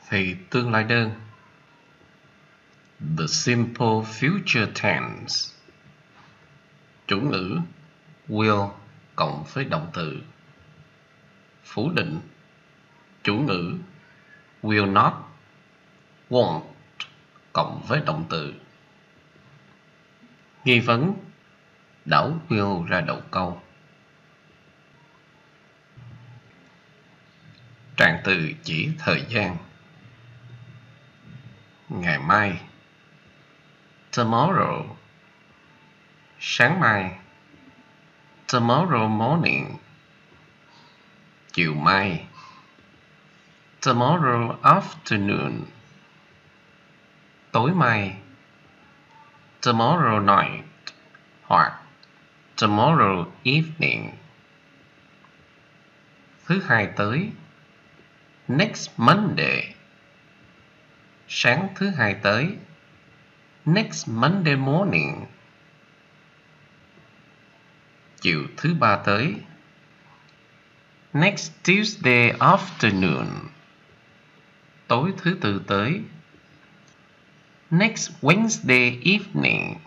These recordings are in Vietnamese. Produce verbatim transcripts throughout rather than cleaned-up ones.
thì tương lai đơn. The simple future tense. Chủ ngữ will cộng với động từ. Phủ định chủ ngữ will not, won't cộng với động từ. Nghi vấn đảo will ra đầu câu. Trạng từ chỉ thời gian. Ngày mai tomorrow, sáng mai tomorrow morning, chiều mai tomorrow afternoon, tối mai tomorrow night hoặc tomorrow evening. Thứ hai tới next Monday, sáng thứ hai tới next Monday morning, chiều thứ ba tới next Tuesday afternoon, tối thứ tư tới next Wednesday evening,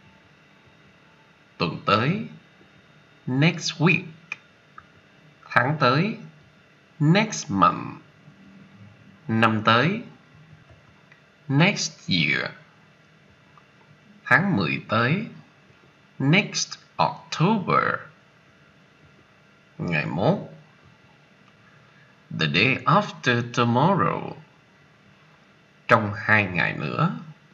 tuần tới next week, tháng tới next month, năm tới next year, tháng mười tới next October, ngày mốt the day after tomorrow, trong hai ngày nữa.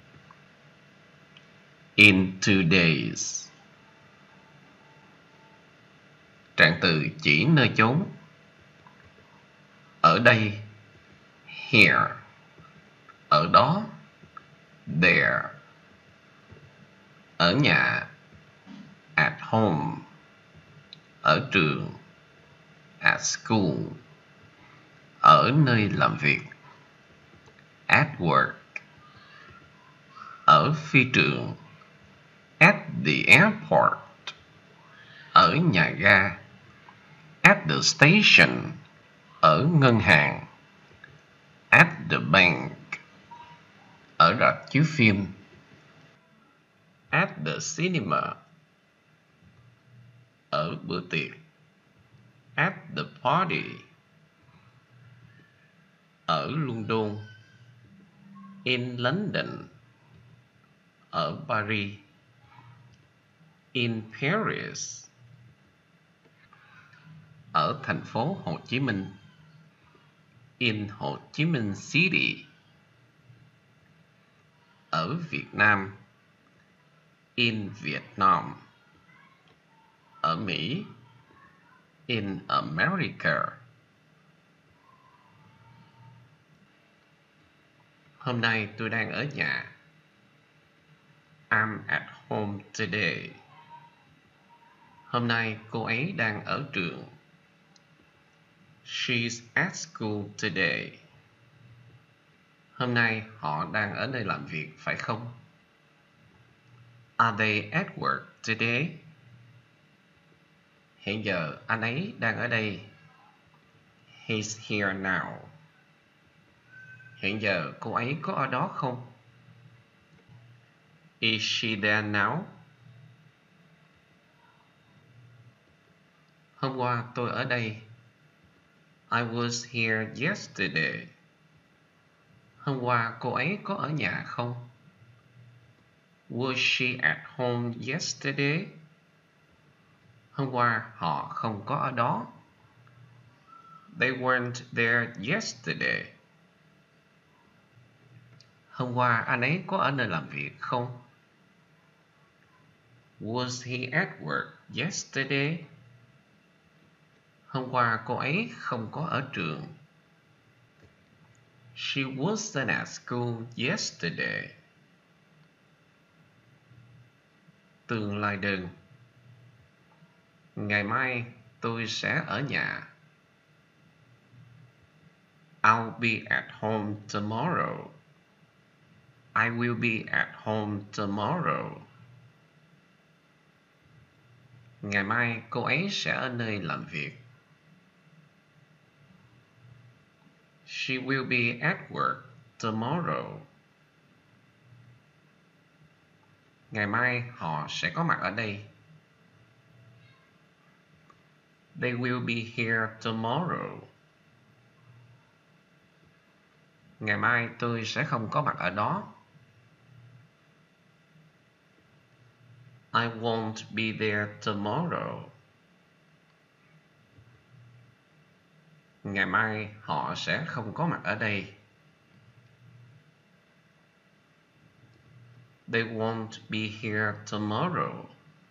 In two days. Trạng từ chỉ nơi chốn. Ở đây here, ở đó there, ở nhà at home, ở trường at school, ở nơi làm việc at work, ở phi trường at the airport, ở nhà ga at the station, ở ngân hàng at the bank, ở rạp chiếu phim at the cinema, ở bữa tiệc at the party, ở London in London, ở Paris in Paris, ở thành phố Hồ Chí Minh in Hồ Chí Minh City, ở Việt Nam in Vietnam, ở Mỹ in America. Hôm nay tôi đang ở nhà. I'm at home today. Hôm nay cô ấy đang ở trường. She's at school today. Hôm nay họ đang ở nơi làm việc, phải không? Are they at work today? Hiện giờ anh ấy đang ở đây. He's here now. Hiện giờ cô ấy có ở đó không? Is she there now? Hôm qua tôi ở đây. I was here yesterday. Hôm qua cô ấy có ở nhà không? Was she at home yesterday? Hôm qua họ không có ở đó. They weren't there yesterday. Hôm qua anh ấy có ở nơi làm việc không? Was he at work yesterday? Hôm qua cô ấy không có ở trường. She wasn't at school yesterday. Tương lai đơn. Ngày mai tôi sẽ ở nhà. I'll be at home tomorrow. I will be at home tomorrow. Ngày mai cô ấy sẽ ở nơi làm việc. She will be at work tomorrow. Ngày mai họ sẽ có mặt ở đây. They will be here tomorrow. Ngày mai tôi sẽ không có mặt ở đó. I won't be there tomorrow. Ngày mai họ sẽ không có mặt ở đây. They won't be here tomorrow.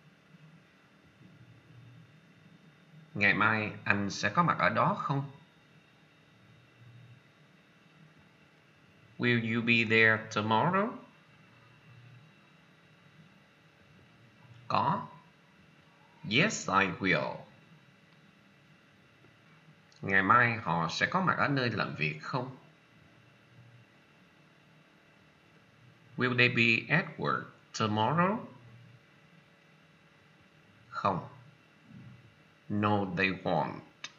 Ngày mai anh sẽ có mặt ở đó không? Will you be there tomorrow? Có. Yes, I will. Ngày mai họ sẽ có mặt ở nơi làm việc không? Will they be at work tomorrow? Không. No, they won't.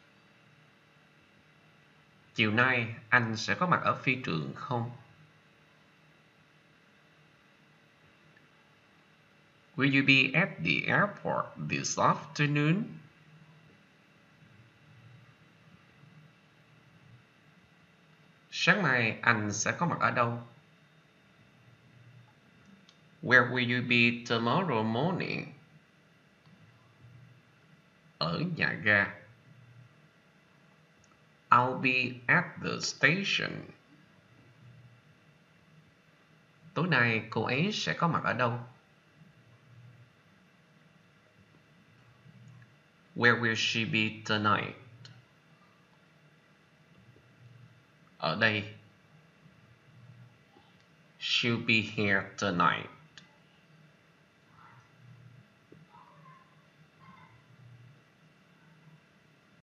Chiều nay anh sẽ có mặt ở phi trường không? Will you be at the airport this afternoon? Sáng mai anh sẽ có mặt ở đâu? Where will you be tomorrow morning? Ở nhà ga. I'll be at the station. Tối nay cô ấy sẽ có mặt ở đâu? Where will she be tonight? Ở đây. She'll be here tonight.